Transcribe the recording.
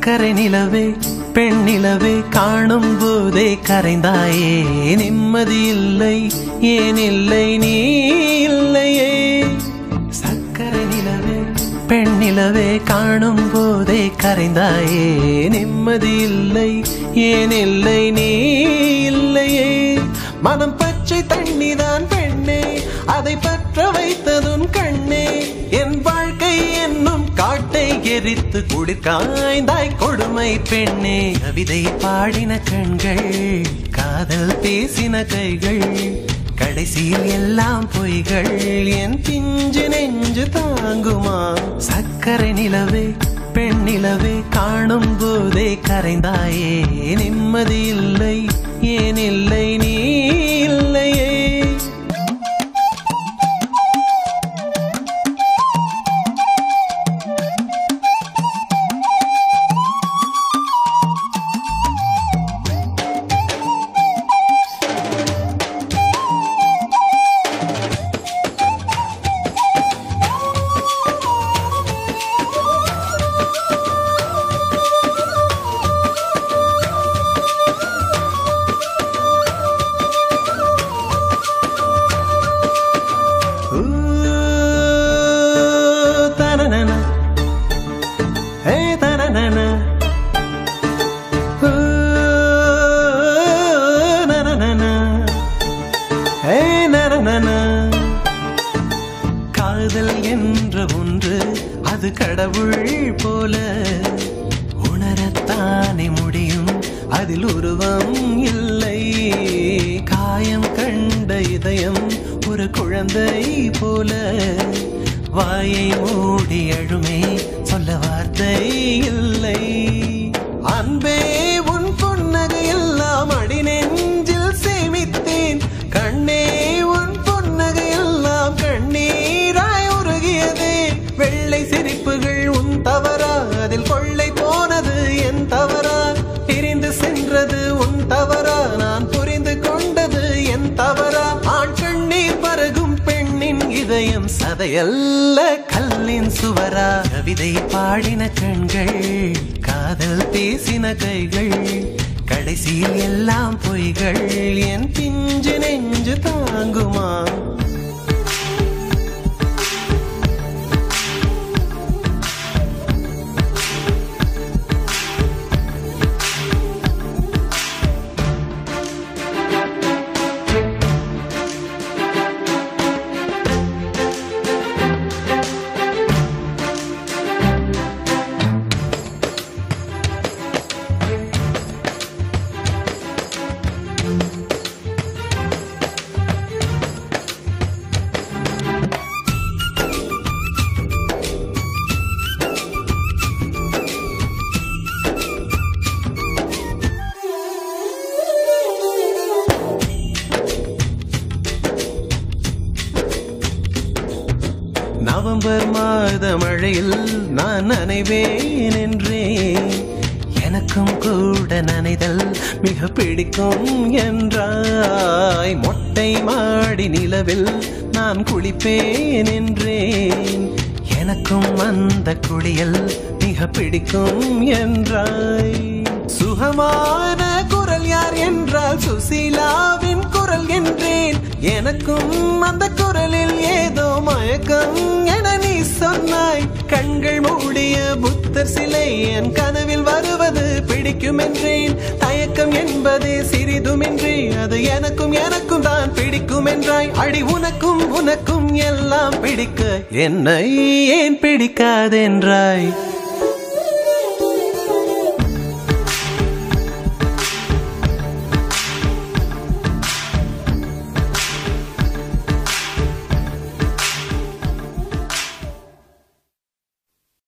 சக்கரை நிலவே பெண் நிலவே காணும் போதே கரைந்தாயே நிம்மதி இல்லை ஏன் இல்லை நீ இல்லையே சக்கரை நிலவே பெண் நிலவே காணும் போதே கரைந்தாயே நிம்மதி இல்லை ஏன் இல்லை நீ இல்லையே மனம் பச்சை தண்ணிதான் பெண்ணே அதை பற்ற வைத்ததும் கண்ணே என் வாழ்க்கை என்னும் காட்டை எரித்து குளிர் காய்ந்தாய் கொடுமை பெண்ணே கவிதை பாடின கண்கள் காதல் பேசின கைகள் கடைசியில் எல்லாம் பொய்கள் என் பிஞ்சு நெஞ்சு தாங்குமா சக்கரை நிலவே பெண் நிலவே காணும் போதே கரைந்தாயே நிம்மதி இல்லை ஏன் இல்லை நீ இல்லையே காதல் என்ற ஒன்று அது கடவுள் போல உணரத்தானே முடியும் அதில் உருவம் இல்லை காயம் கண்ட இதயம் ஒரு குழந்தை போல வாயை மூடி அழுமே சொல்ல வார்த்தை இல்லை அன்பே உன் புன்னகை எல்லாம் அடி நெஞ்சில் சேமித்தேன் கண்ணே உன் புன்னகை எல்லாம் கண்ணீராய் உருகியதே வெள்ளை சிரிப்புகள் உன் தவறா அதில் கொள்ளை போனது என் தவறா பிரிந்து சென்றது உன் தவறா நான் புரிந்து கொண்டது என் தவறா ஆண் கண்ணீர் பருகும் பெண்ணின் இதயம் சதையல்ல கல்லின் சுவரா கவிதை பாடின கண்கள் காதல் பேசின கைகள் கடைசியில் எல்லாம் பொய்கள் என் பிஞ்சு நெஞ்சு தாங்குமா நவம்பர் மாத மழையில் நான் நனைவேன் என்றேன் எனக்கும் கூட நனைதல் மிக பிடிக்கும் என்றாய் மொட்டை மாடி நிலவில் நான் குளிப்பேன் என்றேன் எனக்கும் அந்த குளியல் மிக பிடிக்கும் என்றாய் சுகமான குரல் யார் என்றால் சுசீலாவின் குரல் என்றேன் எனக்கும் அந்த குரலில் ஏதோ மயக்கம் என நீ சொன்னாய் கண்கள் மூடிய புத்தர் சிலை என் கனவில் வருவது பிடிக்கும் என்றேன் தயக்கம் என்பதே சிறிதுமின்றி அது எனக்கும் எனக்கும் தான் பிடிக்கும் என்றாய் அடி உனக்கும் உனக்கும் எல்லாம் பிடிக்க என்னை ஏன் பிடிக்காதென்றாய்